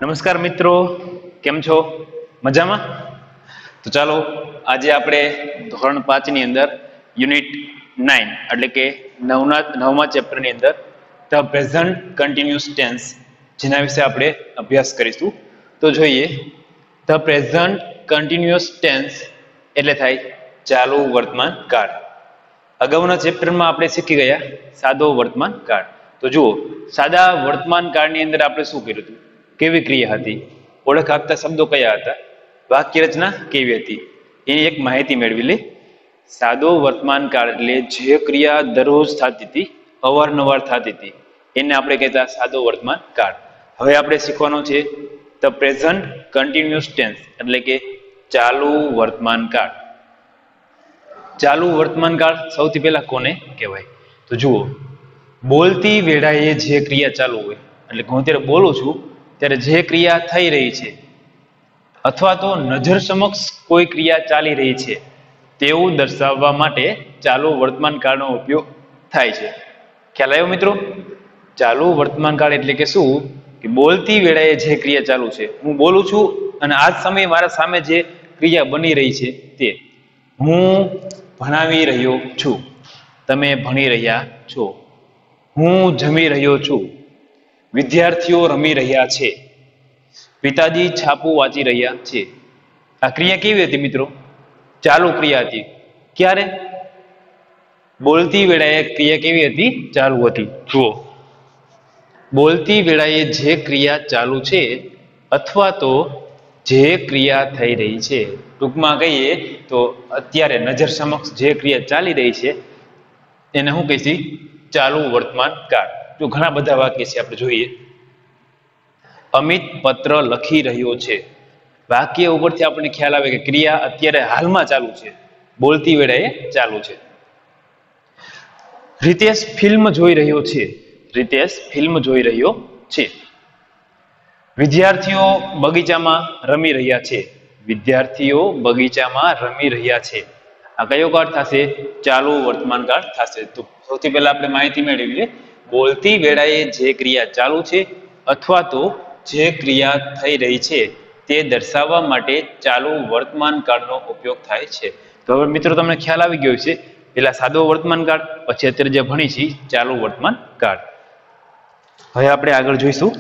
નમસ્કાર મિત્રો, કેમ છો? મજામાં? તો ચાલો આજે આપણે ધોરણ 5 ની અંદર યુનિટ 9 એટલે કે નવમા ચેપ્ટરની અંદર ધ પ્રેઝન્ટ કન્ટિન્યુઅસ ટેન્સ જેના વિશે આપણે અભ્યાસ કરીશું. તો જોઈએ, ધ પ્રેઝન્ટ કન્ટિન્યુઅસ ટેન્સ એટલે થાય ચાલુ વર્તમાન કાળ. અગાઉના ચેપ્ટરમાં આપણે શીખી ગયા સાદો વર્તમાન કાળ. તો જુઓ, સાદા વર્તમાન કાળની અંદર આપણે શું કર્યું હતું, કેવી ક્રિયા હતી, ઓળખ આપતા શબ્દો કયા હતા, વાક્ય રચના કેવી હતી, એની એક માહિતી મેળવી લે. સાદો વર્તમાન કાળ એટલે જે ક્રિયા દરરોજ થતી હતી, અવારનવાર થતી હતી, એને આપણે કહેતા સાદો વર્તમાન કાળ. હવે આપણે શીખવાનો છે ધ પ્રેઝન્ટ કન્ટિન્યુઅસ ટેન્સ એટલે કે ચાલુ વર્તમાન કાળ. ચાલુ વર્તમાન કાળ સૌથી પહેલા કોને કહેવાય? તો જુઓ, બોલતી વેળાએ જે ક્રિયા ચાલુ હોય, એટલે હું અત્યારે બોલું છું ત્યારે જે ક્રિયા થઈ રહી છે અથવા તો નજર સમક્ષ કોઈ ક્રિયા ચાલી રહી છે તેવું દર્શાવવા માટે ચાલુ વર્તમાન કાળનો ઉપયોગ થાય છે. ખ્યાલ આવ્યો મિત્રો? ચાલુ વર્તમાન કાળ એટલે કે શું? કે બોલતી વેળાએ જે ક્રિયા ચાલુ છે, હું બોલું છું અને આ જ સમયે મારા સામે જે ક્રિયા બની રહી છે તે, હું ભણાવી રહ્યો છું, તમે ભણી રહ્યા છો, હું જમી રહ્યો છું, વિદ્યાર્થીઓ રમી રહ્યા છે, પિતાજી છાપું વાંચી રહ્યા છે. આ ક્રિયા કેવી હતી મિત્રો? ચાલુ ક્રિયા હતી. ક્યારે? બોલતી વેળાએ ક્રિયા કેવી હતી? ચાલુ હતી. જુઓ, બોલતી વેળાએ જે ક્રિયા ચાલુ છે અથવા તો જે ક્રિયા થઈ રહી છે, ટૂંકમાં કહીએ તો અત્યારે નજર સમક્ષ જે ક્રિયા ચાલી રહી છે એને શું કહીશું? ચાલુ વર્તમાન કાળ. જો ઘણા બધા વાક્ય છે, આપણે જોઈએ. અમિત પત્ર લખી રહ્યો છે. વાક્ય ઉપરથી આપણને ખ્યાલ આવે કે ક્રિયા અત્યારે હાલમાં ચાલુ છે, બોલતી વેળાએ ચાલુ છે. રીતેશ ફિલ્મ જોઈ રહ્યો છે. રીતેશ ફિલ્મ જોઈ રહ્યો છે. વિદ્યાર્થીઓ બગીચામાં રમી રહ્યા છે. વિદ્યાર્થીઓ બગીચામાં રમી રહ્યા છે. આ કયો કાળ થશે? ચાલુ વર્તમાન કાળ થશે. તો સૌથી પહેલા આપણે માહિતી મેળવીએ, બોલતી વેળાએ જે ક્રિયા ચાલુ છે અથવા તો જે ક્રિયા થઈ રહી છે તે દર્શાવવા માટે ચાલુ વર્તમાન કાળનો ઉપયોગ થાય છે. તો હવે મિત્રો તમને ખ્યાલ આવી ગયો છે, પેલા સાદો વર્તમાન કાળ, પછી અત્યારે જે ભણી છે ચાલુ વર્તમાન કાળ. હવે આપણે આગળ જોઈશું.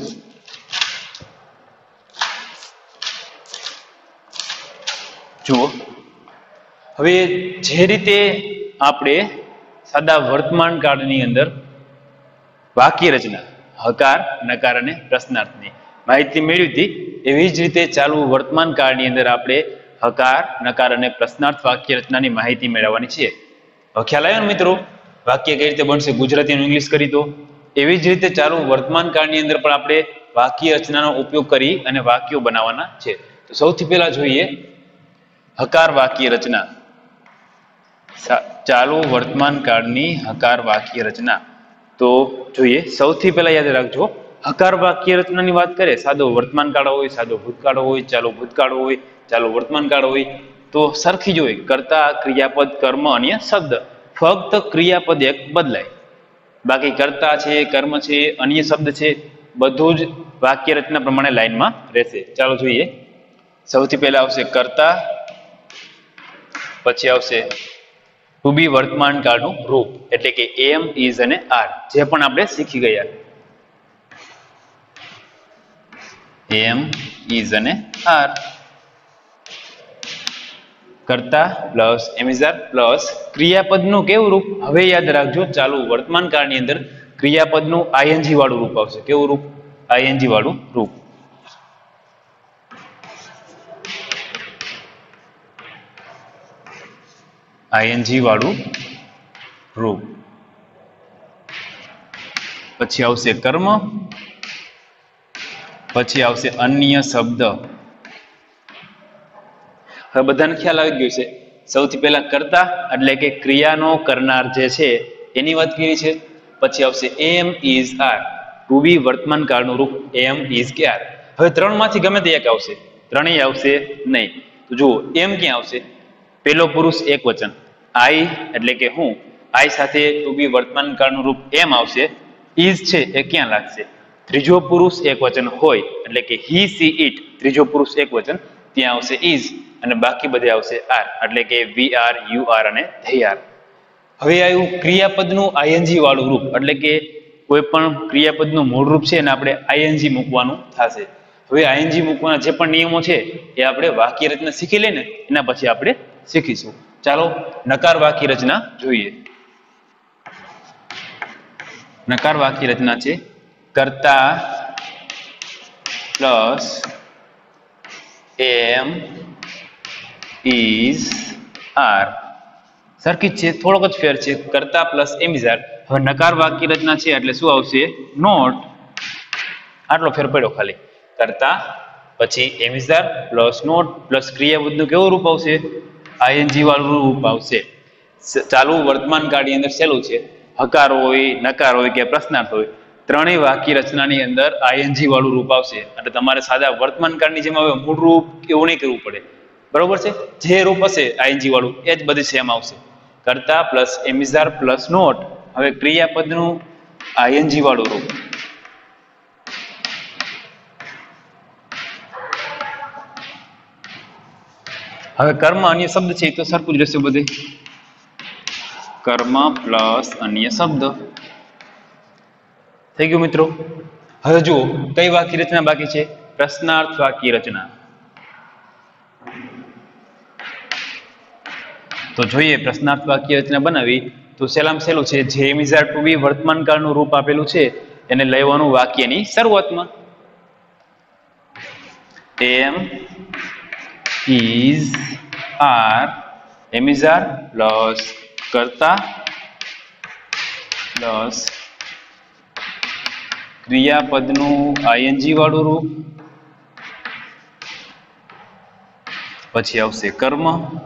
જુઓ, હવે જે રીતે આપણે સાદા વર્તમાન કાળની અંદર વાક્ય રચના હકાર, નકાર અને પ્રશ્નાર્થની માહિતી મેળવી હતી, એવી જ રીતે ચાલુ વર્તમાન કાળની અંદર આપણે હકાર, નકાર અને પ્રશ્નાર્થ વાક્ય રચનાની માહિતી મેળવવાની છે. હવે ખ્યાલ આવ્યો ને મિત્રો? વાક્ય કઈ રીતે બનશે? ગુજરાતી અને ઇંગ્લિશ કરી તો એવી જ રીતે ચાલુ વર્તમાન કાળની અંદર પણ આપણે વાક્ય રચનાનો ઉપયોગ કરી અને વાક્યો બનાવવાના છે. તો સૌથી પહેલા જોઈએ હકાર વાક્ય રચના. ચાલુ વર્તમાન કાળની હકાર વાક્ય રચના. તો જોઈએ, સૌથી પહેલા યાદ રાખજો, હકાર વાક્ય રચનાની વાત કરે, સાદો વર્તમાન કાળ હોય, સાદો ભૂતકાળ હોય, ચાલુ ભૂતકાળ હોય, ચાલુ વર્તમાન કાળ હોય, તો સરખી જ હોય. કર્તા, ક્રિયાપદ, કર્મ, અન્ય શબ્દ. ફક્ત ક્રિયાપદ એક બદલાય, બાકી કર્તા છે, કર્મ છે, અન્ય શબ્દ છે, બધું જ વાક્ય રચના પ્રમાણે લાઈનમાં રહેશે. ચાલો જોઈએ, સૌથી પહેલા આવશે કર્તા, પછી આવશે ટુ બી વર્તમાન કાળનું રૂપ એટલે કે એમ, ઇઝ અને આર, જે પણ આપણે શીખી ગયા. એમ, ઇઝ અને આર. કર્તા plus am is are plus ક્રિયાપદનું કેવું રૂપ? હવે યાદ રાખજો, ચાલુ વર્તમાન કાળની અંદર ક્રિયાપદનું આઈએનજી વાળું રૂપ આવશે. કેવું રૂપ? આઈએનજી વાળું રૂપ. આઈએનજી વાળું રૂપ. પછી આવશે કર્મ, પછી આવશે અન્ય શબ્દ. હવે બધાને ખ્યાલ આવી ગયો છે. સૌથી પહેલા કર્તા એટલે કે ક્રિયાનો કરનાર જે છે એની વાત કરી છે. પછી આવશે am, is, are, to be વર્તમાન કાળનું રૂપ એમ, ઇઝ કે આર. હવે ત્રણમાંથી ગમે તે એક આવશે, ત્રણેય આવશે નહીં. તો જુઓ, એમ ક્યાં આવશે? પેલો પુરુષ એક વચન, આઈ એટલે કે હું, આઈ સાથે ટુ બી વર્તમાન કાળનું રૂપ એમ આવશે. ઇઝ છે એ ક્યાં લાગશે? ત્રીજો પુરુષ એકવચન હોય એટલે કે હી સી ઇટ ત્રીજો પુરુષ એકવચન, ત્યાં આવશે ઇઝ અને બાકી બધે આવશે આર એટલે કે વી આર, યુ આર અને ધે આર. હવે આવ્યું ક્રિયાપદનું આઈએનજી વાળું રૂપ એટલે કે કોઈ પણ ક્રિયાપદનું મૂળ રૂપ છે એને આપણે આઈએનજી મૂકવાનું થશે. હવે આઈએનજી મૂકવાના જે પણ નિયમો છે એ આપણે વાક્ય રચના શીખી લઈએ ને એના પછી આપણે શીખીશું. ચાલો નકાર વાક્ય રચના જોઈએ. નકાર વાક્ય રચના છે કર્તા પ્લસ એમ ઇઝ આર. સરખી જ છે, થોડોક જ ફેર છે. કર્તા પ્લસ એમ ઇઝ આર. હવે નકાર વાક્ય રચના છે એટલે શું આવશે? નોટ. આટલો ફેર પડ્યો ખાલી. કર્તા પછી am is are plus not plus ક્રિયાપદનું કેવું રૂપ આવશે? આઈએનજી વાળું રૂપ આવશે. ચાલુ વર્તમાન કાળની અંદર સહેલું છે. હકાર હોય, નકાર હોય કે પ્રશ્નાર્થ હોય, ત્રણેય વાક્ય રચનાની અંદર આઈએનજી વાળું રૂપ આવશે. એટલે તમારે સાદા વર્તમાન કાળની જેમ હવે મૂળ રૂપ એવું નહીં કરવું પડે. બરોબર છે? જે રૂપ હશે આઈએનજી વાળું એ જ બધી સેમ આવશે. કર્તા plus am is are plus not. હવે ક્રિયાપદનું આઈએનજી વાળું રૂપ. હવે કર્મ અન્ય શબ્દ છે તો સરખું જ રહેશે બધે. કર્મ પ્લસ અન્ય શબ્દ થઈ ગયું મિત્રો. હવે જુઓ કઈ વાક્ય રચના બાકી છે? પ્રશ્નાર્થ વાક્ય રચના. તો જોઈએ પ્રશ્નાર્થ વાક્ય રચના બનાવી તો સહેલામાં સહેલું છે જે am is are to be વર્તમાન કાળનું રૂપ આપેલું છે એને લેવાનું વાક્યની શરૂઆતમાં. Am is are, am is are plus કર્તા પ્લસ ક્રિયાપદનું આઈએનજી વાળું રૂપ, પછી આવશે કર્મ,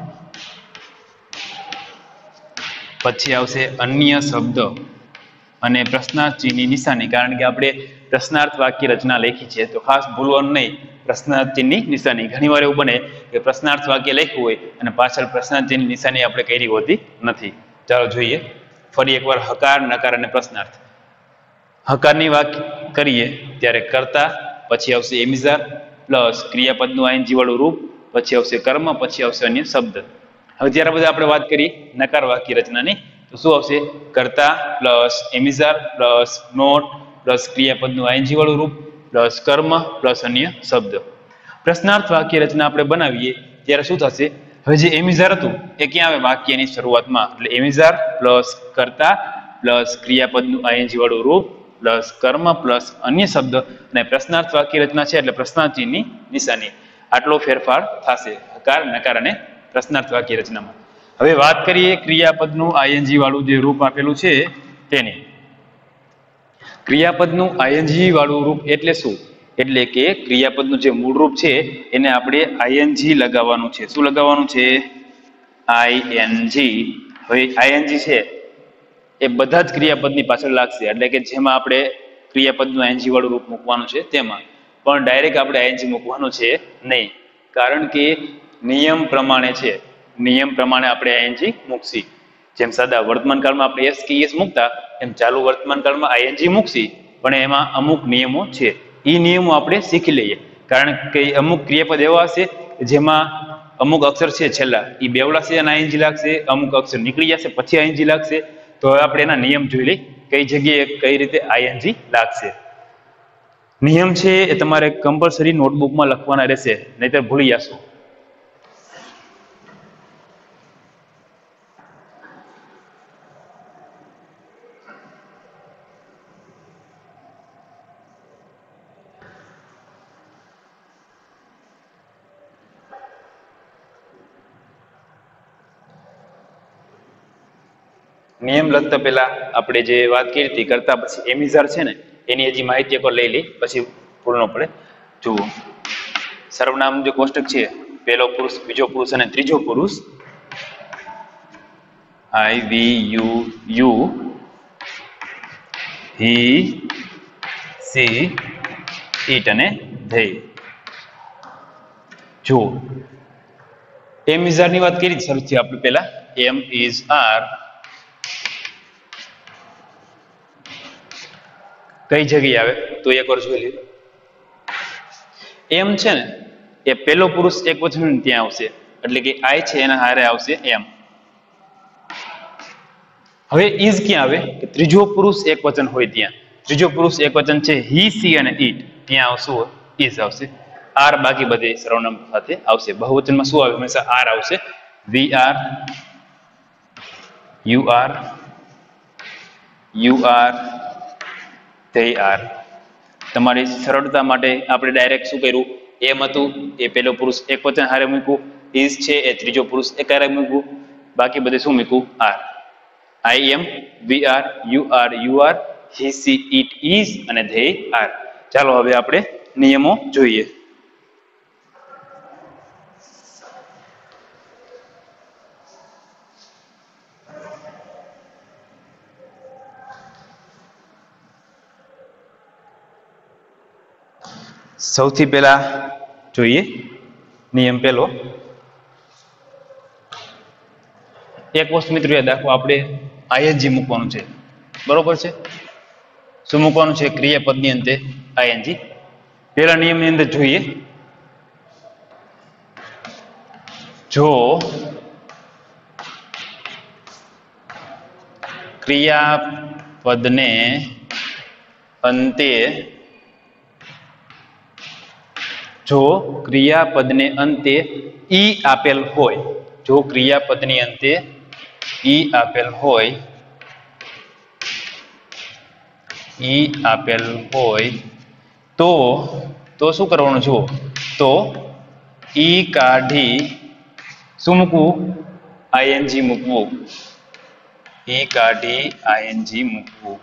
પછી આવશે અન્ય શબ્દ અને પ્રશ્નાર્થ ચિહ્નની નિશાની. કારણ કે આપણે પ્રશ્નાર્થ વાક્ય રચના લખી છે તો ખાસ ભૂલવાનું નહીં પ્રશ્નાર્થ ચિહ્નની નિશાની. ઘણીવાર એવું બને કે પ્રશ્નાર્થ વાક્ય લખ્યું હોય અને પાછળ પ્રશ્નાર્થ ચિહ્નની નિશાની આપણે કરી હોતી નથી. ચાલો જોઈએ ફરી એકવાર હકાર, નકાર અને પ્રશ્નાર્થ. હકારની વાત કરીએ ત્યારે કર્તા, પછી આવશે એમ ઇઝ આર પ્લસ ક્રિયાપદનું આઈએનજી વાળું રૂપ, પછી આવશે કર્મ, પછી આવશે અન્ય શબ્દ. હવે જ્યારે બધા આપણે વાત કરી નકાર વાક્ય રચનાની તો શું આવશે? કર્તા plus am is are plus not plus ક્રિયાપદનું આઈએનજી વાળું રૂપ પ્લસ કર્મ પ્લસ અન્ય શબ્દ. પ્રશ્નાર્થ વાક્ય રચના આપણે બનાવીએ ત્યારે શું થશે? હવે જે એમ ઇઝ આર હતું એ ક્યાં આવે? વાક્યની શરૂઆતમાં. એટલે એમ ઇઝ આર પ્લસ કર્તા પ્લસ ક્રિયાપદનું આઈએનજી વાળું રૂપ પ્લસ કર્મ પ્લસ અન્ય શબ્દ અને પ્રશ્નાર્થ વાક્ય રચના છે એટલે પ્રશ્નાર્થ ચિહ્નની નિશાની. આટલો ફેરફાર થશે હકાર, નકાર અને પ્રશ્નાર્થ વાક્ય રચનામાં. હવે વાત કરીએ ક્રિયાપદનું આઈએનજી વાળું જે રૂપ આપેલું છે તેની. ક્રિયાપદનું આઈએનજી વાળું રૂપ એટલે શું? એટલે કે ક્રિયાપદનું જે મૂળ રૂપ છે એને આપણે આઈએનજી લગાવવાનું છે. શું લગાવવાનું છે? આઈએનજી. હવે આઈએનજી છે એ બધા જ ક્રિયાપદની પાછળ લાગશે. એટલે કે જેમાં આપણે ક્રિયાપદનું આઈએનજી વાળું રૂપ મૂકવાનું છે તેમાં. પણ ડાયરેક્ટ આપણે આઈએનજી મૂકવાનું છે નહીં. કારણ કે નિયમ પ્રમાણે છે. નિયમ પ્રમાણે આપણે આઈએનજી મૂકશી. જેમ સાદા વર્તમાન કાળમાં આપણે એસ કે એસ મૂકતા એમ ચાલુ વર્તમાન કાળમાં આઈએનજી મૂકશી. પણ એમાં અમુક નિયમો છે. એ નિયમો આપણે શીખી લઈએ. કારણ કે અમુક ક્રિયાપદ એવા હશે જેમાં અમુક અક્ષર છે છેલ્લા એ બેવડા છે અને આઈએનજી લાગશે, અમુક અક્ષર નીકળી જશે પછી આઈએનજી લાગશે. તો હવે આપણે એના નિયમ જોઈ લઈએ કઈ જગ્યાએ કઈ રીતે આઈએનજી લાગશે. નિયમ છે એ તમારે કમ્પલસરી નોટબુકમાં લખવાના રહેશે, નહીતર ભૂલી જશો. નિયમ લખતા પહેલા આપણે જે વાત કરી હતી કરતા પછી એમ ઇઝ આર છે ને એની હજી માહિતી એકવાર લઈ લઈ પછી ભૂલ ન પડે. જુઓ સર્વનામ જે કોષ્ટક છે પહેલો પુરુષ, બીજો પુરુષ અને ત્રીજો પુરુષ. I, we, you, he, she, it અને ધે. જુઓ એમ ઇઝ આર ની વાત કરી શરૂથી આપણે પહેલા. એમ ઇઝ આર કઈ જગ્યાએ આવે તો એકવાર જોઈ લઈએ. એમ છે ને એ પેલો પુરુષ એકવચન ત્યાં આવશે, એટલે કે આઈ છે એના હારે આવશે એમ. હવે ઇઝ ક્યાં આવે કે ત્રીજો પુરુષ એકવચન હોય ત્યાં. ત્રીજો પુરુષ એકવચન છે હી, સી અને ઇટ, ત્યાં આવશું ઇઝ આવશે. આર બાકી બધે સર્વનામ સાથે આવશે. બહુવચનમાં શું આવે? હંમેશા આર આવશે. We are, you are, they are. તમારી સરળતા માટે આપણે ડાયરેક્ટ શું કર્યું? એમ હતું એ પેલો પુરુષ એકવચન હારે મૂક્યું, ઇઝ છે એ ત્રીજો પુરુષ એક હારે મૂક્યું, બાકી બધે શું મૂક્યું? Are. I am, we are, you are, he, she, it, is અને they are. ચાલો હવે આપણે નિયમો જોઈએ. સૌથી પહેલા જોઈએ નિયમ પહેલો. એક વસ્તુ મિત્રો યાદ રાખો, આપણે આઈએનજી મૂકવાનું છે, બરોબર છે? શું મૂકવાનું છે? ક્રિયાપદની અંતે આઈએનજી. પહેલા નિયમની અંદર જોઈએ, જો ક્રિયાપદને અંતે ઈ આપેલ હોય, જો ક્રિયાપદની અંતે ઈ આપેલ હોય તો શું કરવાનું? જુઓ, તો ઈ કાઢી શું મૂકવું? આઈએનજી મૂકવું. ઈ કાઢી આઈએનજી મૂકવું.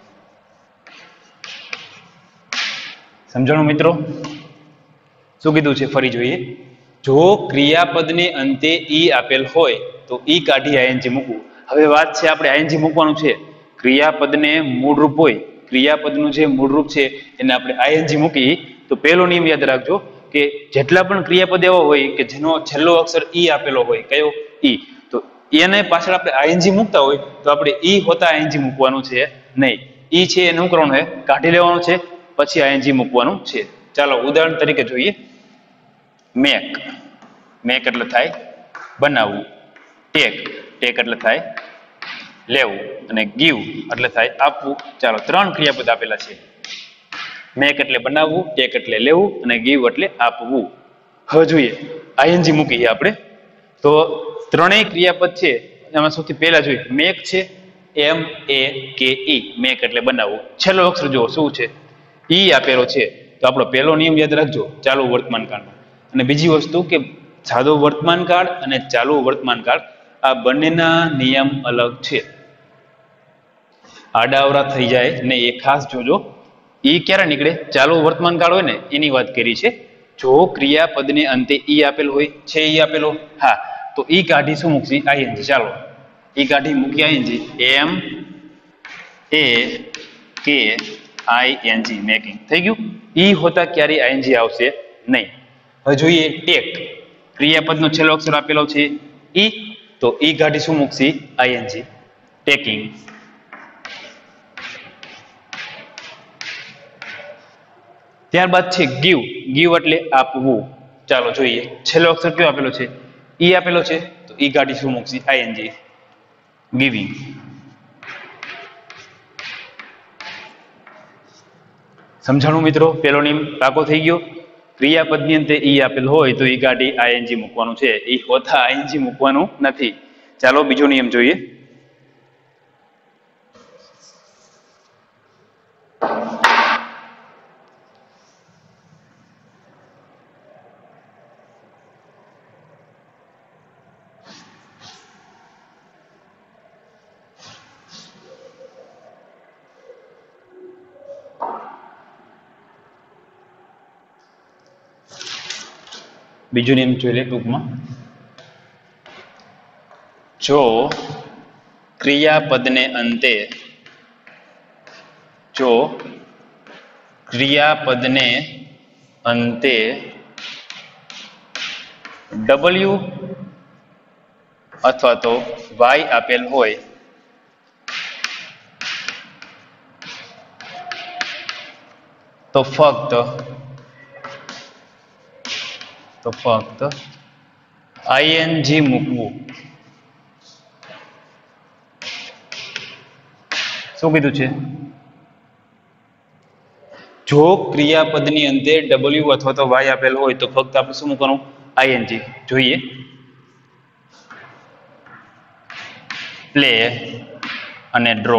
સમજાણું મિત્રો? શું કીધું છે? ફરી જોઈએ. જો ક્રિયાપદને અંતે ઈ આપેલ હોય તો ઈ કાઢી આઈએનજી મૂકવું. હવે વાત છે આપણે આઈએનજી મૂકવાનું છે. ક્રિયાપદને મૂળરૂપ હોય, ક્રિયાપદનું જે મૂળરૂપ છે એને આપણે આઈએનજી મૂકી તો પહેલો નિયમ યાદ રાખજો કે જેટલા પણ ક્રિયાપદ એવા હોય કે જેનો છેલ્લો અક્ષર ઈ આપેલો હોય, કયો? ઈ. તો એને પાછળ આપણે આઈએનજી મૂકતા હોય તો આપણે ઈ હોતા આઈએનજી મૂકવાનું છે નહીં. ઈ છે એને શું કરવાનું છે? કાઢી લેવાનું છે, પછી આઈએનજી મૂકવાનું છે. ચાલો ઉદાહરણ તરીકે જોઈએ. મેક, મેક એટલે થાય બનાવવું. ટેક, ટેક એટલે થાય લેવું. અને ગીવ એટલે થાય આપવું. ચાલો 3 ક્રિયાપદ આપેલા છે. મેક એટલે બનાવવું, ટેક એટલે લેવું અને ગીવ એટલે આપવું. હવે જોઈએ આઈએનજી મૂકીએ આપણે તો ત્રણેય ક્રિયાપદ છે એમાં સૌથી પહેલા જોઈએ મેક છે, MEK, મેક એટલે બનાવવું. છેલ્લો અક્ષર જુઓ શું છે? ઈ આપેલો છે. તો આપણો પહેલો નિયમ યાદ રાખજો ચાલુ વર્તમાન કાળનો. અને બીજી વસ્તુ કે સાદો વર્તમાન કાળ અને ચાલુ વર્તમાન કાળ આ બંનેના નિયમ અલગ છે. આડાઅવળા થઈ જાય ને એ ખાસ જોજો. ઈ ક્યારે નીકળે? ચાલુ વર્તમાન કાળ હોય ને એની વાત કરી છે. જો ક્રિયાપદને અંતે ઈ આપેલ હોય, છે ઈ આપેલો, હા, તો ઈ કાઢી શું મૂકશી? આઈએનજી. ચાલો ઈ કાઢી મૂકી આઈએનજી. MEK, મેકિંગ થઈ ગયું. ઈ હોતા ક્યારે આઈએનજી આવશે નહીં. હવે જોઈએ ટેક, ક્રિયાપદનો છેલ્લો અક્ષર આપેલો છે ઈ, તો ઈ કાઢી શું મૂકશી? આઈએનજી. ટેકિંગ. ત્યારબાદ છે ગીવ, ગીવ એટલે આપવું. ચાલો જોઈએ છેલ્લો અક્ષર કયો આપેલો છે? ઈ આપેલો છે, તો ઈ કાઢી શું મૂકશી? આઈએનજી. ગિવિંગ. સમજાણું મિત્રો? પેલો નિયમ પાકો થઈ ગયો. ક્રિયાપદની અંતે ઈ આપેલ હોય તો ઈ કાઢી આઈએનજી મૂકવાનું છે, ઈ હોતા આઈએનજી મૂકવાનું નથી. ચાલો બીજો નિયમ જોઈએ. બીજો નિયમ જોઈ લે ટૂંકમાં. જો ક્રિયાપદને અંતે W અથવા તો Y આપેલ હોય તો ફક્ત આઈએનજી મૂકવું. શું કીધું છે? જો ક્રિયાપદની અંતે ડબલ્યુ અથવા તો વાય આપેલ હોય તો ફક્ત આપણે શું મૂકવાનું? આઈએનજી. જોઈએ, પ્લે અને ડ્રો.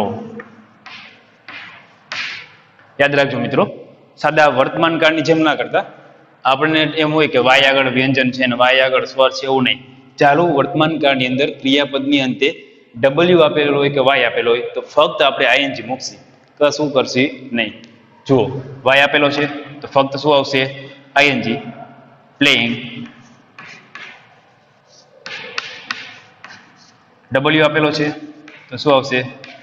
યાદ રાખજો મિત્રો, સાદા વર્તમાન કાળની જેમ ના કરતા. આપણને એમ હોય કે વાય આગળ વ્યંજન છે અને વાય આગળ સ્વર છે, એવું નહીં. ચાલુ વર્તમાન કાળની અંદર ક્રિયાપદની અંતે ડબલ્યુ આપેલો હોય કે વાય આપેલો હોય તો ફક્ત આપણે આઈએનજી મૂકશી, કશું કરશી નહીં. જુઓ, વાય આપેલો છે તો ફક્ત શું આવશે? આઈએનજી. પ્લેઇંગ, ડબલ્યુ આપેલો છે તો શું આવશે?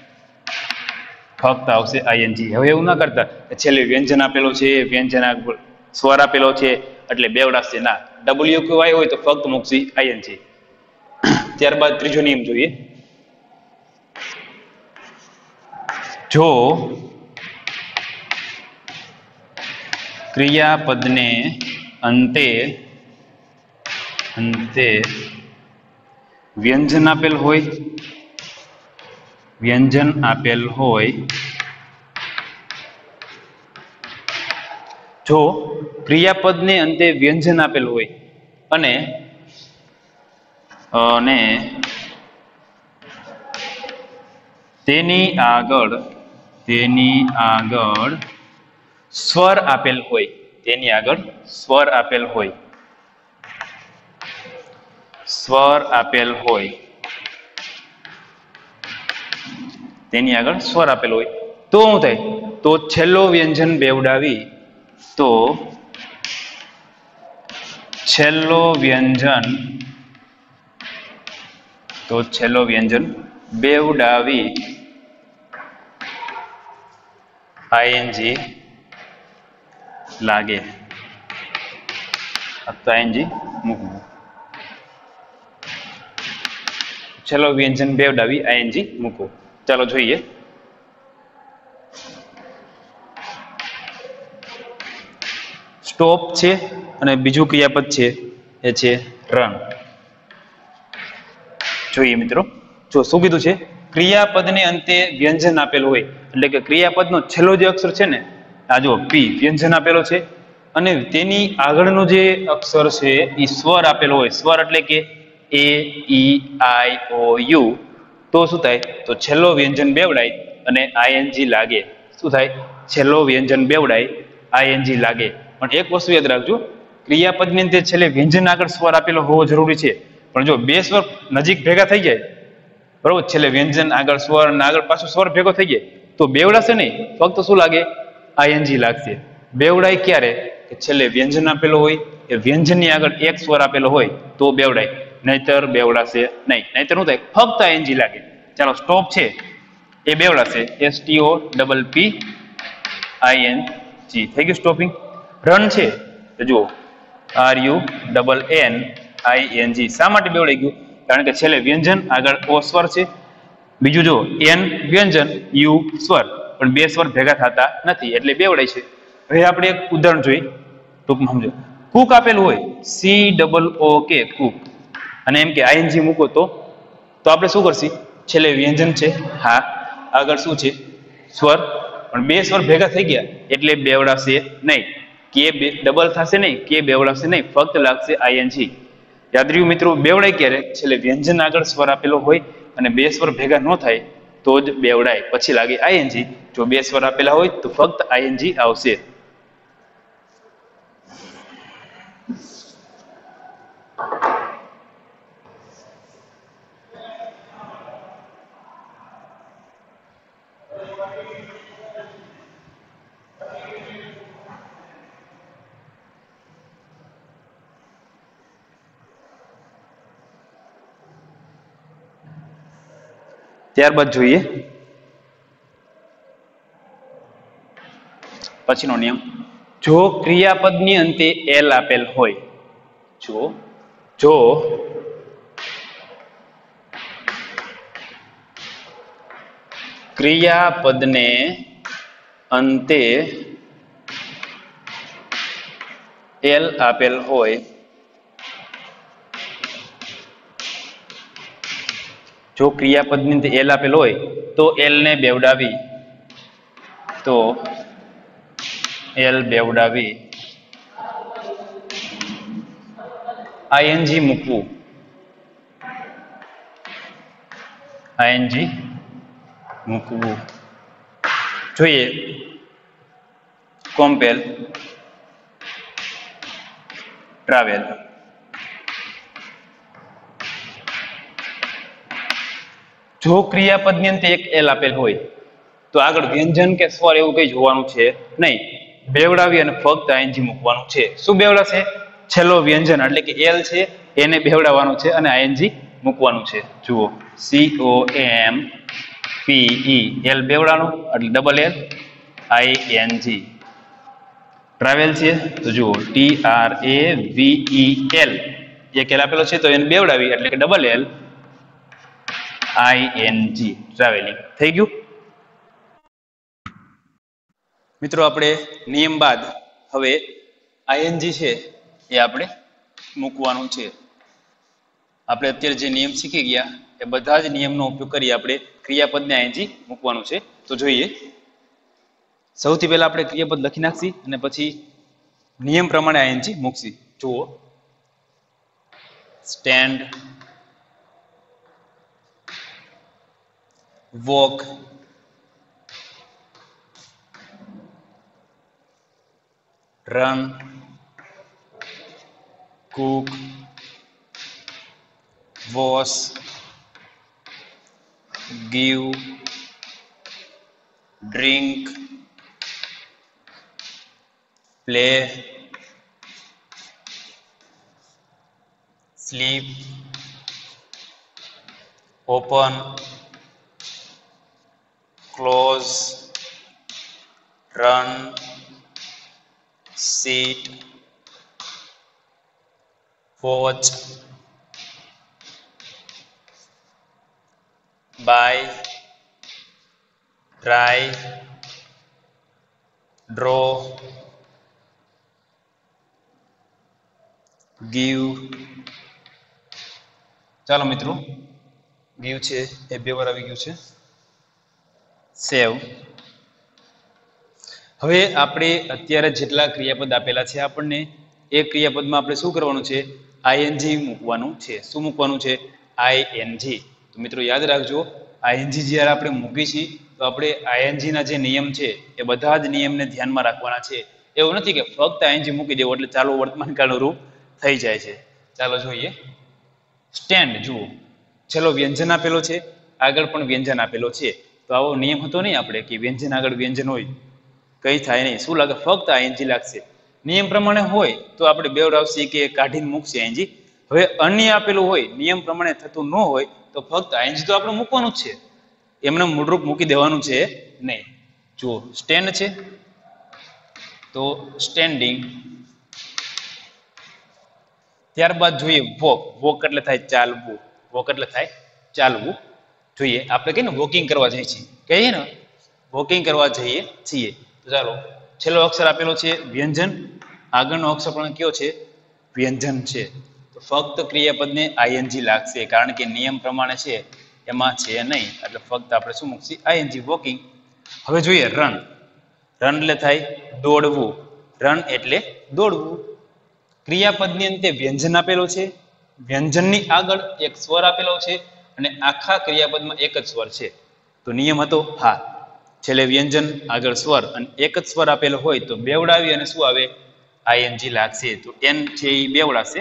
ફક્ત આવશે આઈએનજી. હવે એવું ના કરતા છેલ્લે વ્યંજન આપેલો છે, વ્યંજન સ્વર આપેલો છે એટલે બેવડાશે ના. ડબલ્યુ કે વાય હોય તો ફક્ત મૂકશી આઈએનજી. ત્યારબાદ ત્રીજો નિયમ જોઈએ. જો ક્રિયાપદને અંતે વ્યંજન આપેલ હોય, જો ક્રિયાપદને અંતે વ્યંજન આપેલ હોય અને તેની આગળ સ્વર આપેલ હોય, તો શું થાય? તો છેલ્લો વ્યંજન બેવડાવી, આઈએનજી લાગે. આઈએનજી મૂકવું. છેલ્લો વ્યંજન બેવડાવી આઈએનજી મૂકો. ચાલો જોઈએ. સ્ટોપ છે અને બીજું ક્રિયાપદ છે એ છે રન. જોઈએ મિત્રો, જો શું કીધું છે? ક્રિયાપદને અંતે વ્યંજન આપેલું હોય એટલે કે ક્રિયાપદનો છેલ્લો જે અક્ષર છે ને, આ જો પી વ્યંજન આપેલો છે અને તેની આગળનો જે અક્ષર છે એ સ્વર આપેલો હોય. સ્વર એટલે કે એ, ઈ, આઈ, ઓ, યુ. તો શું થાય? તો છેલ્લો વ્યંજન બેવડાય અને આઈએનજી લાગે. શું થાય? છેલ્લો વ્યંજન બેવડાય, આઈએનજી લાગે. પણ એક વસ્તુ યાદ રાખજો, ક્રિયાપદની અંદર છેલ્લે વ્યંજન આગળ સ્વર આપેલો હોવો જરૂરી છે. પણ જો બે સ્વર નજીક ભેગા થઈ જાય, બરોબર, છેલ્લે વ્યંજન આગળ સ્વર અને આગળ પાછો સ્વર ભેગો થઈ જાય તો બેવડાશે નહીં, ફક્ત શું લાગે? આઈએનજી લાગશે. બેવડાય ક્યારે? કે છેલ્લે વ્યંજન આપેલો હોય, એ વ્યંજનની આગળ એક સ્વર આપેલો હોય તો બેવડાય, નહીતર બેવડાશે નહીં. નહીતર શું થાય? ફક્ત આઈએનજી લાગે. ચાલો, સ્ટોપ છે એ બેવડાશે, STOPPING. થઈ ગયું સ્ટોપિંગ. રન છે તો જુઓ, RUNNING. શા માટે બેવડાઈ ગયું? કારણ કે છેલ્લે વ્યંજન આગળ ઓ સ્વર છે, બીજું જો એન વ્યંજન, યુ સ્વર, પણ બે સ્વર ભેગા થતા નથી એટલે બેવડાય છે. હવે આપણે એક ઉદાહરણ જોઈએ, ટૂંકમાં સમજો. કુક આપેલું હોય, COOK, કુક, અને એમ કે આઈએનજી મૂકો તો આપણે શું કરશી? છેલ્લે વ્યંજન છે, હા, આગળ શું છે? સ્વર, પણ બે સ્વર ભેગા થઈ ગયા એટલે બેવડાશે નહીં. કે ડબલ થશે નહીં, કે બેવડાશે નહીં, ફક્ત લાગશે આઈએનજી. યાદ રહ્યું મિત્રો? બેવડાય ક્યારે? છેલ્લે વ્યંજન આગળ સ્વર આપેલો હોય અને બે સ્વર ભેગા ન થાય તો જ બેવડાય, પછી લાગે આઈએનજી. જો બે સ્વર આપેલા હોય તો ફક્ત આઈએનજી આવશે. ત્યારબાદ જોઈએ પછીનો નિયમ. જો ક્રિયાપદની અંતે એલ આપેલ હોય, જો ક્રિયાપદને અંતે એલ આપેલ હોય જો ક્રિયાપદની અંદર એલ આપેલ હોય તો એલ ને બેવડાવી આઈએનજી મૂકવું જોઈએ કોમ્પેલ ટ્રાવેલ જો ક્રિયાપદની અંદર એક એલ આપેલ હોય તો આગળ વ્યંજન કે સ્વર એવું કઈ જોવાનું છે નહીં, બેવડાવી અને ફક્ત આઈએનજી મૂકવાનું છે. શું બેવડાશે? છેલ્લો વ્યંજન એટલે કે એલ છે એને બેવડાવવાનું છે અને આઈએનજી મૂકવાનું છે. જુઓ COMPE એલ બેવડાનું એટલે ડબલ એલ આઈએનજી. ટ્રાવેલ છે તો જુઓ TRAVEL એક એલ આપેલો છે તો એને બેવડાવી એટલે કે ડબલ એલ આઈએનજી ટ્રાવેલિંગ. થઈ ગયું મિત્રો? આપણે નિયમ બાદ હવે આઈએનજી છે એ આપણે મૂકવાનું છે. આપણે અત્યારે જે નિયમ શીખી ગયા એ બધા જ નિયમનો ઉપયોગ કરી આપણે ક્રિયાપદને આઈએનજી મૂકવાનું છે. તો જોઈએ, સૌથી પહેલા આપણે ક્રિયાપદ લખી નાખશી અને પછી નિયમ પ્રમાણે આઈએનજી મૂકશી. જુઓ stand, walk, run, cook, wash, give, drink, play, sleep, open, close, run, sit, watch, buy, try, draw, give. ચાલો મિત્રો, give છે એ બે વાર આવી ગયું છે. સેવ. હવે આપણે અત્યારે જેટલા ક્રિયાપદ આપેલા છે આપણને એ ક્રિયાપદમાં આપણે શું કરવાનું છે? આઈએનજી મૂકવાનું છે. શું મૂકવાનું છે? આઈએનજી. તો મિત્રો યાદ રાખજો, આઈએનજી જ્યારે આપણે મૂકી છીએ તો આપણે આઈએનજી ના જે નિયમ છે એ બધા જ નિયમને ધ્યાનમાં રાખવાના છે. એવું નથી કે ફક્ત આઈએનજી મૂકી દેવો એટલે ચાલુ વર્તમાનકાળનું રૂપ થઈ જાય છે. ચાલો જોઈએ. સ્ટેન્ડ. જુઓ ચલો વ્યંજન આપેલો છે, આગળ પણ વ્યંજન આપેલો છે. તો આવો નિયમ હતો નહીં આપણે કે વ્યંજન આગળ વ્યંજન હોય કઈ થાય નહીં. શું લાગે? ફક્ત આઈએનજી લાગશે. નિયમ પ્રમાણે હોય તો આપણે બેવડાવશી કે કાઢીને મૂકશે આઈએનજી. હવે અન્ય આપેલું હોય, નિયમ પ્રમાણે થતું ન હોય તો ફક્ત આઈએનજી તો આપણે મૂકવાનું જ છે, એમને મૂળરૂપ મૂકી દેવાનું છે નહીં. જુઓ સ્ટેન્ડ છે તો સ્ટેન્ડિંગ. ત્યારબાદ જોઈએ વોક. વોક એટલે થાય ચાલવું. વોક એટલે થાય ચાલવું. જોઈએ આપણે કહીએ ને વોકિંગ કરવા જઈએ છીએ, કહીએ ને વોકિંગ કરવા જઈએ છીએ. તો ચાલો, છેલ્લો અક્ષર આપેલો છે વ્યંજન, આગળનો અક્ષર પણ કયો છે? વ્યંજન છે. તો ફક્ત ક્રિયાપદને આઈએનજી લાગશે કારણ કે નિયમ પ્રમાણે છે એમાં છે નહીં, એટલે ફક્ત આપણે શું મૂકશી? આઈએનજી. વોકિંગ. હવે જોઈએ રન. રન એટલે થાય દોડવું. રન એટલે દોડવું. ક્રિયાપદની અંતે વ્યંજન આપેલો છે, વ્યંજનની આગળ એક સ્વર આપેલો છે અને આખા ક્રિયાપદમાં એક જ સ્વર છે. તો નિયમ હતો હા, છેલ્લે વ્યંજન આગળ સ્વર અને એક જ સ્વર આપેલો હોય તો બેવડાવી અને શું આવે? આઈએનજી લાગશે. તો એન છે એ બેવડાશે,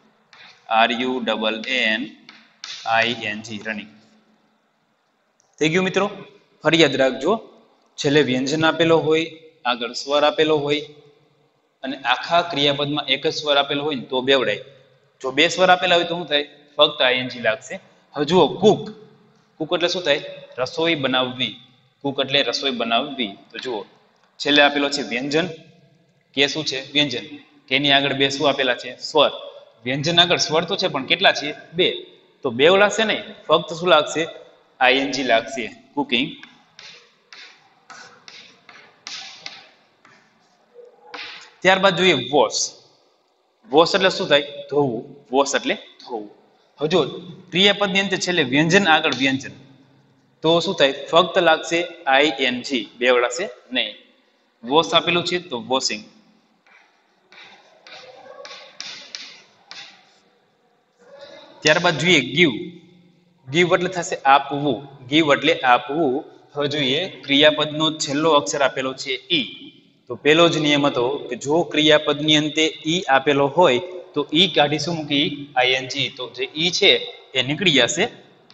RUNNING રનિંગ. થઈ ગયું મિત્રો? ફરી યાદ રાખજો, છેલ્લે વ્યંજન આપેલો હોય, આગળ સ્વર આપેલો હોય અને આખા ક્રિયાપદમાં એક જ સ્વર આપેલો હોય ને તો બેવડાય. જો બે સ્વર આપેલા હોય તો શું થાય? ફક્ત આઈએનજી લાગશે. હવે જુઓ કુક. કુક એટલે શું થાય? રસોઈ બનાવવી. કુક એટલે રસોઈ બનાવવી. તો જુઓ છેલ્લે આપેલો છે વ્યંજન, કે શું છે? વ્યંજન. કેની આગળ બે શું આપેલા છે? સ્વર. વ્યંજન આગળ સ્વર તો છે પણ કેટલા છે? બે. તો બેવડાશે નહીં, ફક્ત શું લાગશે? આઈએનજી લાગશે. કુકિંગ. ત્યારબાદ જોઈએ વોશ. વોશ એટલે શું થાય? ધોવું. વોશ એટલે ધોવું. હવે જો ક્રિયાપદની અંતે છેલ્લે વ્યંજન આગળ વ્યંજન, તો શું થાય? ફક્ત લાગશે આઈએનજી, બેવડાશે નહીં. વોશ આપેલું છે તો વોશિંગ. ત્યારબાદ જોઈએ ગીવ. ગીવ એટલે થશે આપવું. ગીવ એટલે આપવું. હવે જોઈએ ક્રિયાપદનો છેલ્લો અક્ષર આપેલો છે ઈ. તો પેલો જ નિયમ હતો કે જો ક્રિયાપદની અંતે ઈ આપેલો હોય તો ઈ કાઢીશું મૂકી આઈએનજી, તો જે ઈ છે એ નીકળી જશે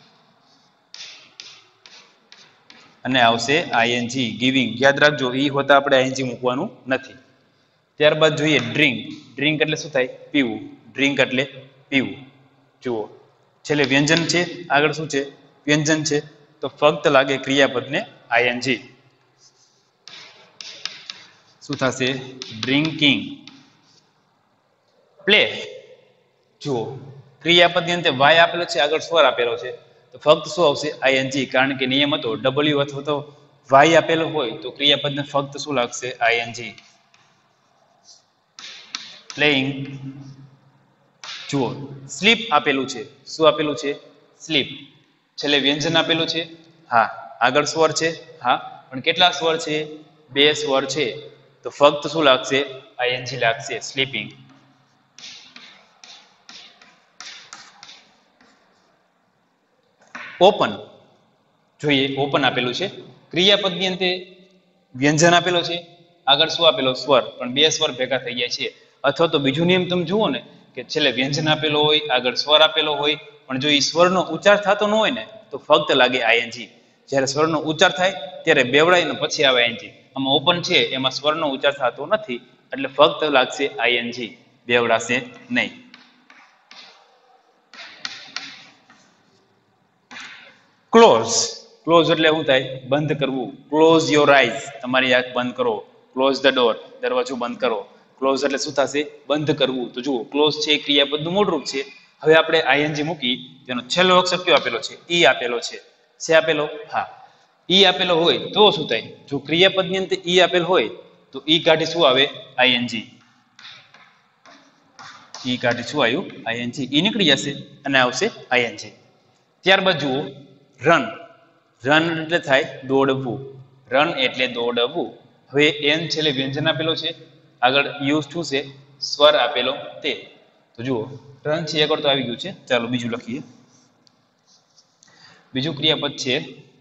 અને આવશે આઈએનજી, ગિવિંગ. યાદ રાખજો, ઈ હોતા આપણે આઈએનજી મૂકવાનું નથી. ત્યારબાદ જોઈએ ડ્રિંક. ડ્રિંક એટલે શું થાય? પીવું. ડ્રિંક એટલે પીવું. જુઓ છેલ્લે વ્યંજન છે, આગળ શું છે? વ્યંજન છે, તો ફક્ત લાગે ક્રિયાપદને આઈએનજી. શું થશે? ડ્રિંકિંગ. પ્લે. જુઓ ક્રિયાપદની અંતે વાય આપેલો છે, આગળ સ્વર આપેલો છે, તો ફક્ત શું આવશે? આઈએનજી. કારણ કે નિયમ હતો ડબલ્યુ અથવા તો વાય આપેલો હોય તો ક્રિયાપદને ફક્ત શું લાગશે? આઈએનજી. પ્લેઇંગ. જુઓ સ્લીપ આપેલું છે. શું આપેલું છે? સ્લીપ. છેલ્લે વ્યંજન આપેલું છે, હા. આગળ સ્વર છે, હા. પણ કેટલા સ્વર છે? 2 સ્વર છે, તો ફક્ત શું લાગશે? આઈએનજી લાગશે. સ્લીપિંગ. ઓપન. જોઈએ ઓપન આપેલું છે, ક્રિયાપદની અંતે વ્યંજન આપેલો છે, આગળ શું આપેલો? સ્વર. પણ 2 સ્વર ભેગા થઈ જાય છે. અથવા તો બીજો નિયમ તમે જુઓ ને કે છેલ્લે વ્યંજન આપેલો હોય, આગળ સ્વર આપેલો હોય, પણ જો એ સ્વરનો ઉચ્ચાર થતો ન હોય ને તો ફક્ત લાગે આઈએનજી. જ્યારે સ્વરનો ઉચ્ચાર થાય ત્યારે બેવડાઈને પછી આવે આઈએનજી. આમાં ઓપન છે એમાં સ્વરનો ઉચ્ચાર થતો નથી એટલે ફક્ત લાગશે આઈએનજી, બેવડાશે નહીં. ક્લોઝ. ક્લોઝ એટલે શું થાય? બંધ કરવું. ક્લોઝ યોર આઈઝ, તમારી આંખ બંધ કરો. ક્લોઝ ધ ડોર, દરવાજો બંધ કરો. ક્લોઝ એટલે શું થશે? બંધ કરવું. તો જુઓ ક્લોઝ છે ક્રિયાપદનું મૂળરૂપ છે. હવે આપણે આઈએનજી મૂકી, તેનો છેલ્લો અક્ષર કયો આપેલો છે? ઈ આપેલો છે. છે આપેલો? હા. ઈ આપેલો હોય તો શું થાય? જો ક્રિયાપદની અંતે ઈ આપેલ હોય તો ઈ કાઢી શું આવે? આઈએનજી. ઈ કાઢી શું આવ્યું? આઈએનજી. ઈ નીકળી જશે અને આવશે આઈએનજી. ત્યારબાદ જુઓ રન. રન એટલે થાય દોડવું. રન એટલે દોડવું. હવે એન છેલ્લે વ્યંજન આપેલો છે, આગળ યુ શું છે? સ્વર આપેલો તે. તો જુઓ રન છે એકવાર તો આવી ગયું છે. ચાલો બીજું લખીએ. બીજું ક્રિયાપદ છે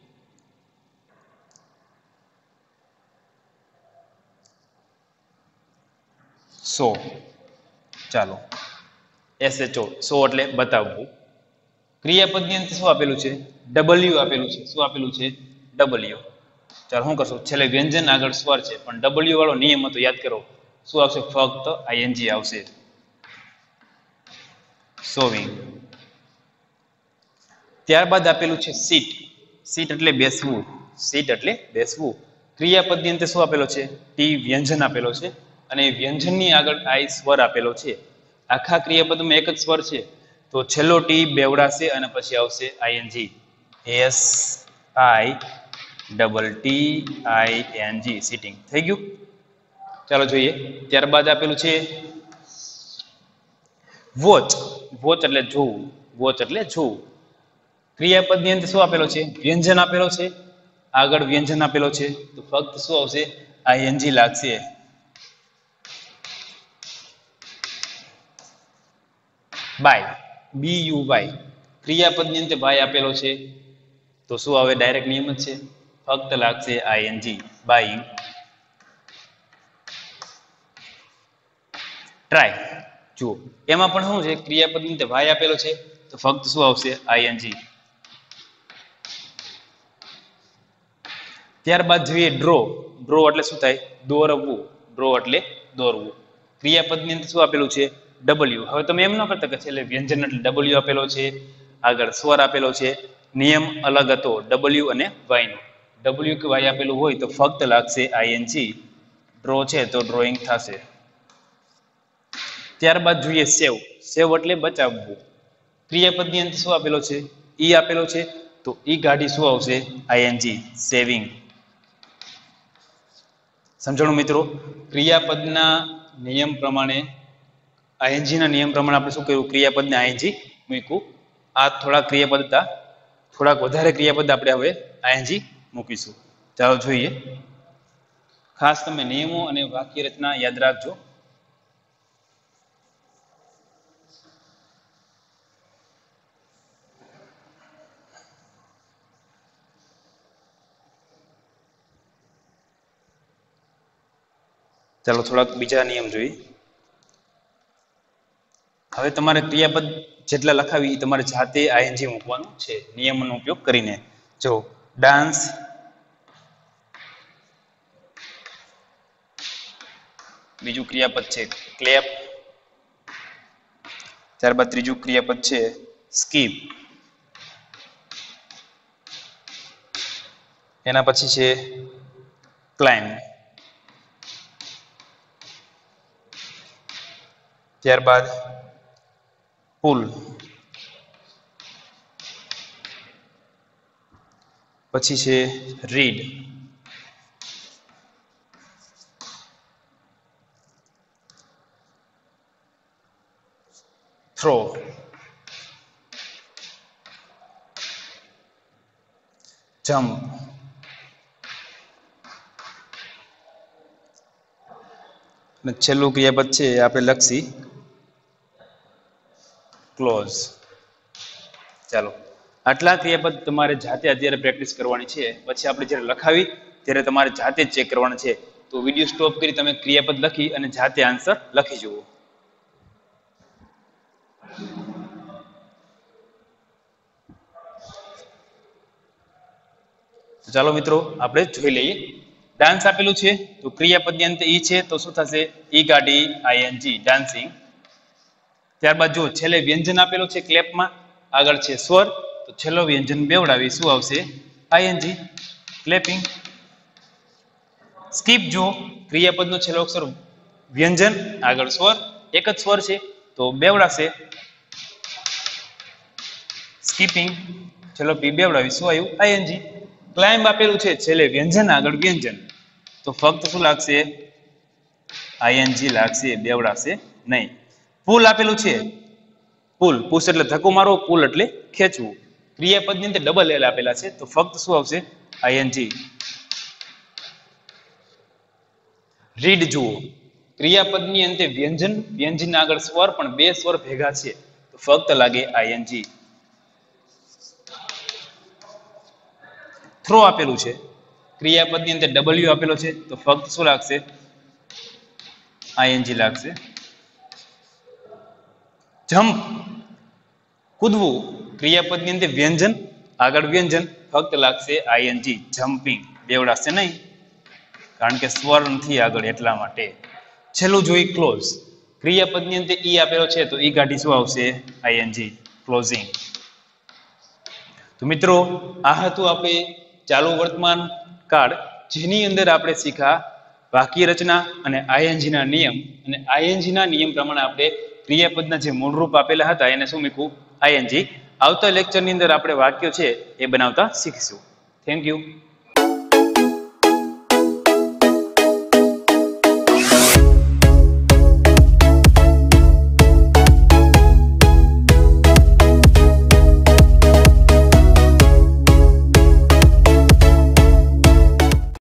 સો. ચાલો SHO. સો એટલે બતાવવું. ક્રિયાપદની અંતે શું આપેલું છે? ડબલ્યુ આપેલું છે. શું આપેલું છે? ડબલ્યુ. ચાલો શું કરશો? છેલ્લે વ્યંજન આગળ સ્વર છે, પણ ડબલ્યુ વાળો નિયમ હતો, યાદ કરો. શું આવશે? ફક્ત આઈએનજી આવશે. સોવિંગ. ત્યારબાદ આપેલું છે સીટ. સીટ એટલે બેસવું. સીટ એટલે બેસવું. ક્રિયાપદની અંતે શું આપેલો છે? ટી વ્યંજન આપેલો છે અને વ્યંજનની આગળ આઈ સ્વર આપેલો છે. આખા ક્રિયાપદમાં એક જ સ્વર છે તો છેલ્લો ટી બેવડાશે અને પછી આવશે આઈએનજી. SITTING. સીટિંગ. થઈ ગયું? ચાલો જોઈએ. ત્યારબાદ આપેલું છે વોચ. વોચ એટલે જોવું. વોચ એટલે જોવું. ક્રિયાપદની અંદર શું આપેલો છે? વ્યંજન આપેલો છે, આગળ વ્યંજન આપેલો છે, તો ફક્ત શું આવશે? આઈએનજી લાગશે. બાય. BUY. ક્રિયાપદની અંદર બાય આપેલો છે તો શું આવે? ડાયરેક્ટ નિયમ જ છે, ફક્ત લાગશે આઈએનજી. બાઈંગ. ટ્રાય. જુઓ એમાં પણ શું છે? ક્રિયાપદની અંદર વાય આપેલો છે તો ફક્ત શું આવશે? આઈએનજી. ત્યારબાદ જોઈએ ડ્રો. ડ્રો એટલે શું થાય? દોરવું. ડ્રો એટલે દોરવું. ક્રિયાપદની અંદર શું આપેલું છે? ડબલ્યુ. હવે તમે એમ ન કરતા કે છેલ્લે વ્યંજન એટલે ડબલ્યુ આપેલો છે, આગળ સ્વર આપેલો છે. નિયમ અલગ હતો ડબલ્યુ અને વાય નો. ડબલ્યુ કે વાય આપેલું હોય તો ફક્ત લાગશે આઈએનજી. ડ્રો છે તો ડ્રોઈંગ થશે. ત્યારબાદ જોઈએ સેવ. સેવ એટલે બચાવવું. ક્રિયાપદની અંદર શું આપેલો છે? ઈ આપેલો છે તો ઈ ગાડી શું આવશે? આઈએનજી. સેવિંગ. સમજણું મિત્રો? ક્રિયાપદના નિયમ પ્રમાણે આઈએનજી ના નિયમ પ્રમાણે આપણે શું કર્યું, ક્રિયાપદને આઈએનજી મૂક્યું. આ થોડા ક્રિયાપદ હતા, થોડાક વધારે ક્રિયાપદ આપણે હવે આઈએનજી મૂકીશું. ચાલો જોઈએ. ખાસ તમે નિયમો અને વાક્ય રચના યાદ રાખજો. ચાલો થોડાક બીજા નિયમ જોઈએ. હવે તમારે ક્રિયાપદ જેટલા લખાવી એ તમારે જાતે આઈએનજી મૂકવાનું છે નિયમનો ઉપયોગ કરીને. જો ડાન્સ, બીજું ક્રિયાપદ છે ક્લેપ, ત્યારબાદ ત્રીજું ક્રિયાપદ છે સ્કીપ, એના પછી છે ક્લાઇમ્બ, ત્યારબાદ પુલ, પછી છે રીડ, થ્રો, જમ્પ, અને છેલ્લું ક્રિયાપદ છે આપણે લખી ક્લોઝ. ચાલો આટલા ક્રિયાપદ તમારે જાતે અત્યારે પ્રેક્ટિસ કરવાની છે. પછી આપણે જ્યારે લખાવી ત્યારે તમારે જાતે જ ચેક કરવાનું છે. તો વિડીયો સ્ટોપ કરી તમે ક્રિયાપદ લખી અને જાતે આન્સર લખી જુઓ. ચાલો મિત્રો આપણે જોઈ લઈએ. ડાન્સ આપેલું છે તો ક્રિયાપદની અંતે ઈ છે તો શું થશે, ઈ ગાડી આઈએનજી ડાન્સિંગ. ત્યારબાદ જો છેલ્લે વ્યંજન આપેલું છે ક્લેપમાં, આગળ છે સ્વર, તો છેલ્લો વ્યંજન બેવડાવી શું આવશે, આઈએનજી ક્લેપિંગ. સ્કીપ જો ક્રિયાપદનો છેલ્લો અક્ષર વ્યંજન, આગળ સ્વર, એક જ સ્વર છે તો બેવડાશે સ્કીપિંગ, છેલ્લો પી બેવડાવી શું આવ્યું, આઈએનજી. ક્લાઇમ્બ આપેલું છે છેલ્લે વ્યંજન આગળ વ્યંજન, તો ફક્ત શું લાગશે, આઈએનજી લાગશે, બેવડાશે નહીં. પુલ આપેલું છે, પુલ, પુશ એટલે ધક્કો મારવો, પુલ એટલે ખેંચવું. ક્રિયાપદની અંદર ડબલ એલ આપેલા છે તો ફક્ત શું આવશે, આઈએનજી. રીડ જુઓ, ક્રિયાપદની અંતે વ્યંજન, વ્યંજન આગળ સ્વર, પણ બે સ્વર ભેગા છે તો ફક્ત લાગે આઈએનજી. થ્રો આપેલું છે, ક્રિયાપદની અંદર ડબલ્યુ આપેલો છે તો ફક્ત શું લાગશે, આઈએનજી લાગશે. જમ્પ કૂદવું, ક્રિયાપદની અંદર વ્યંજન આગળ વ્યંજન, ફક્ત લાગશે આઈએનજી જમ્પિંગ, બેવડાશે નહીં કારણ કે સ્વર નથી આગળ એટલા માટે. છેલ્લું જોઈ ક્લોઝ, ક્રિયાપદની અંદર ઈ આપેલો છે તો ઈ કાઢી શું આવશે, આઈએનજી ક્લોઝિંગ. તો મિત્રો આ હતું આપણે ચાલુ વર્તમાન કાળ, જેની અંદર આપણે શીખા વાક્ય રચના અને આઈએનજી ના નિયમ, અને આઈએનજી ના નિયમ પ્રમાણે આપણે ક્રિયાપદના જે મૂળરૂપ આપેલા હતા એને શું મૂક્યું, આઈએનજી. આવતા લેક્ચરની અંદર આપણે વાક્યો છે એ બનાવતા શીખીશું. Thank you.